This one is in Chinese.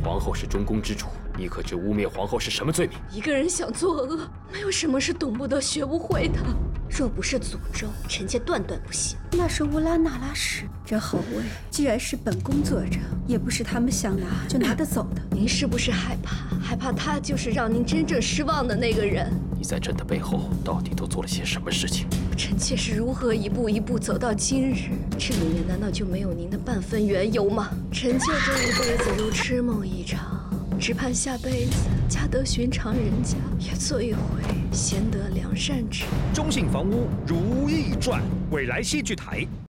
皇后是中宫之主，你可知污蔑皇后是什么罪名？ 一个人想作恶，没有什么是懂不得、学不会的。若不是诅咒，臣妾断不行。 那是乌拉那拉氏，这后位既然是本宫坐着，也不是他们想拿就拿得走的。 您是不是害怕他就是让您真正失望的那个人？ 你在朕的背后到底都做了些什么事情？ 臣妾是如何一步一步走到今日？这里面难道就没有您的半分缘由吗？臣妾这一辈子如痴梦一场，只盼下辈子嫁得寻常人家，也做一回贤德良善之。 中信房屋《如懿传》未来戏剧台。